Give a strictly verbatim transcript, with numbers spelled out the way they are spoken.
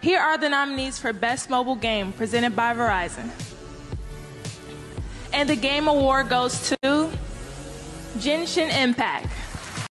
Here are the nominees for Best Mobile Game presented by Verizon. And the game award goes to Jenshin Impact.